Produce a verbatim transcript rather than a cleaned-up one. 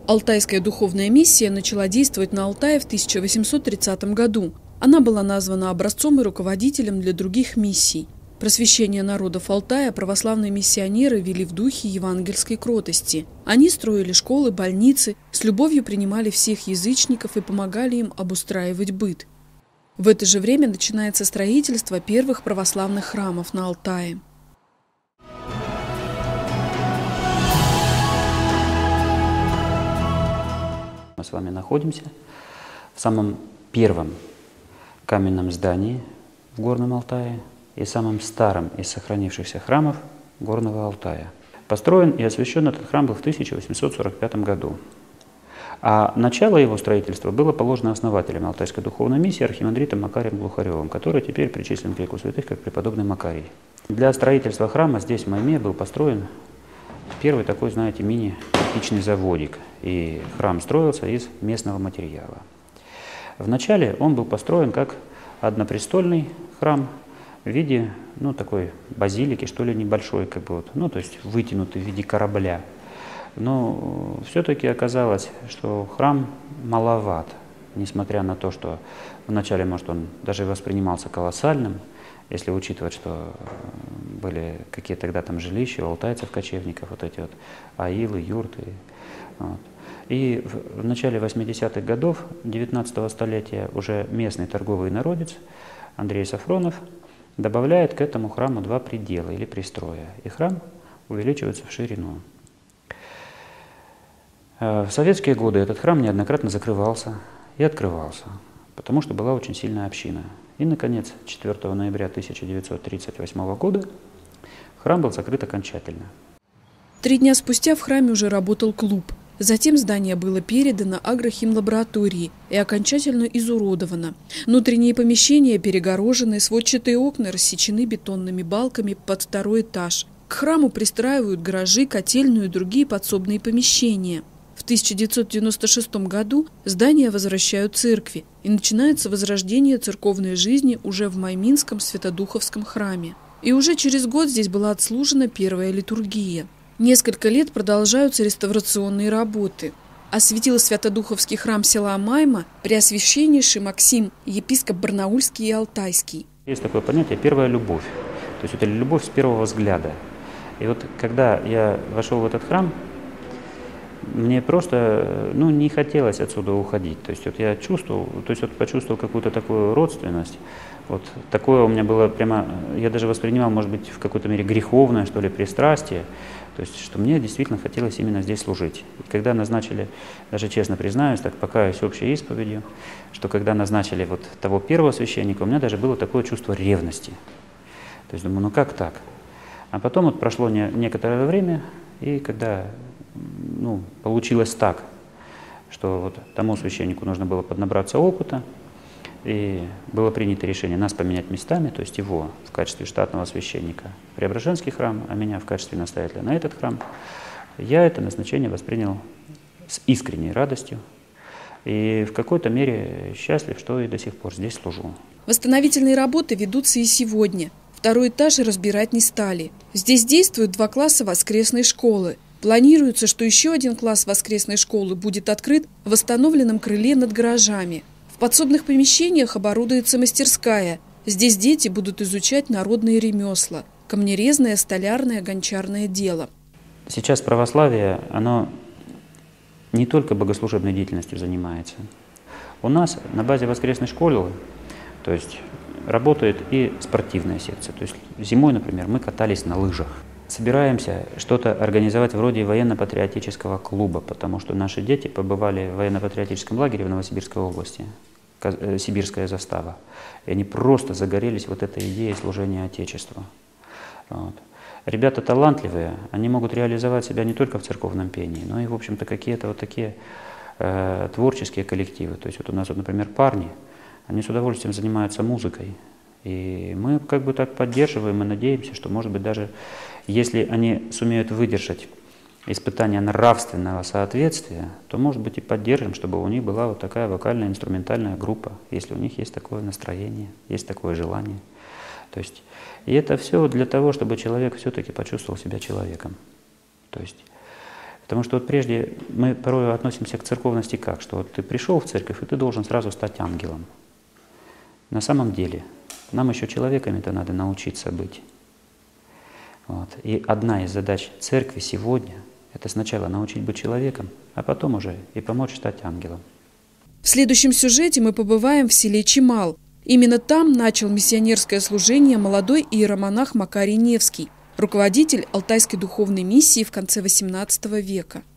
Алтайская духовная миссия начала действовать на Алтае в тысяча восемьсот тридцатом году. Она была названа образцом и руководителем для других миссий. Просвещение народов Алтая православные миссионеры вели в духе евангельской кротости. Они строили школы, больницы, с любовью принимали всех язычников и помогали им обустраивать быт. В это же время начинается строительство первых православных храмов на Алтае. Мы с вами находимся в самом первом каменном здании в Горном Алтае и самом старом из сохранившихся храмов Горного Алтая. Построен и освящен этот храм был в тысяча восемьсот сорок пятом году. А начало его строительства было положено основателем Алтайской духовной миссии архимандритом Макарием Глухаревым, который теперь причислен к лику святых как преподобный Макарий. Для строительства храма здесь, в Майме, был построен первый такой, знаете, мини-кирпичный заводик. И храм строился из местного материала. Вначале он был построен как однопрестольный храм в виде, ну, такой базилики, что ли, небольшой, как бы вот, ну, то есть вытянутый в виде корабля. Но все-таки оказалось, что храм маловат, несмотря на то, что вначале, может, он даже воспринимался колоссальным, если учитывать, что были какие тогда там жилища у алтайцев-кочевников, вот эти вот аилы, юрты. Вот. И в, в начале восьмидесятых годов девятнадцатого столетия уже местный торговый народец Андрей Сафронов добавляет к этому храму два предела или пристроя, и храм увеличивается в ширину. В советские годы этот храм неоднократно закрывался и открывался, потому что была очень сильная община. И, наконец, четвёртого ноября тысяча девятьсот тридцать восьмого года храм был закрыт окончательно. Три дня спустя в храме уже работал клуб. Затем здание было передано агрохимлаборатории и окончательно изуродовано. Внутренние помещения перегорожены, сводчатые окна рассечены бетонными балками под второй этаж. К храму пристраивают гаражи, котельную и другие подсобные помещения. В тысяча девятьсот девяносто шестом году здание возвращают церкви, и начинается возрождение церковной жизни уже в Майминском Святодуховском храме. И уже через год здесь была отслужена первая литургия. Несколько лет продолжаются реставрационные работы. Осветил Святодуховский храм села Майма преосвященнейший Максим, епископ Барнаульский и Алтайский. Есть такое понятие «первая любовь». То есть это любовь с первого взгляда. И вот когда я вошел в этот храм, мне просто, ну, не хотелось отсюда уходить. То есть вот я чувствовал, то есть вот почувствовал какую-то такую родственность. Вот такое у меня было прямо, я даже воспринимал, может быть, в какой-то мере греховное, что ли, пристрастие. То есть, что мне действительно хотелось именно здесь служить. И когда назначили, даже честно признаюсь, так покаюсь общей исповедью, что когда назначили вот того первого священника, у меня даже было такое чувство ревности. То есть думаю, ну как так? А потом вот прошло не, некоторое время, и когда ну, получилось так, что вот тому священнику нужно было поднабраться опыта, и было принято решение нас поменять местами, то есть его в качестве штатного священника в Преображенский храм, а меня в качестве настоятеля на этот храм, я это назначение воспринял с искренней радостью и в какой-то мере счастлив, что и до сих пор здесь служу. Восстановительные работы ведутся и сегодня. Второй этаж разбирать не стали. Здесь действуют два класса воскресной школы. Планируется, что еще один класс воскресной школы будет открыт в восстановленном крыле над гаражами. В подсобных помещениях оборудуется мастерская. Здесь дети будут изучать народные ремесла – камнерезное, столярное, гончарное дело. Сейчас православие, оно не только богослужебной деятельностью занимается. У нас на базе воскресной школы, то есть работает и спортивная секция. То есть зимой, например, мы катались на лыжах. Собираемся что-то организовать вроде военно-патриотического клуба, потому что наши дети побывали в военно-патриотическом лагере в Новосибирской области, Сибирская застава, и они просто загорелись вот этой идеей служения Отечеству. Вот. Ребята талантливые, они могут реализовать себя не только в церковном пении, но и, в общем-то, какие-то вот такие э, творческие коллективы. То есть вот у нас, вот, например, парни, они с удовольствием занимаются музыкой. И мы как бы так поддерживаем и надеемся, что, может быть, даже если они сумеют выдержать испытания нравственного соответствия, то, может быть, и поддержим, чтобы у них была вот такая вокальная инструментальная группа, если у них есть такое настроение, есть такое желание. То есть, и это все для того, чтобы человек все-таки почувствовал себя человеком. То есть Потому что вот прежде мы порой относимся к церковности как, что вот ты пришел в церковь, и ты должен сразу стать ангелом. На самом деле нам еще человеками-то надо научиться быть. Вот. И одна из задач церкви сегодня – это сначала научить быть человеком, а потом уже и помочь стать ангелом. В следующем сюжете мы побываем в селе Чимал. Именно там начал миссионерское служение молодой иеромонах Макарий Невский, руководитель Алтайской духовной миссии в конце восемнадцатого века.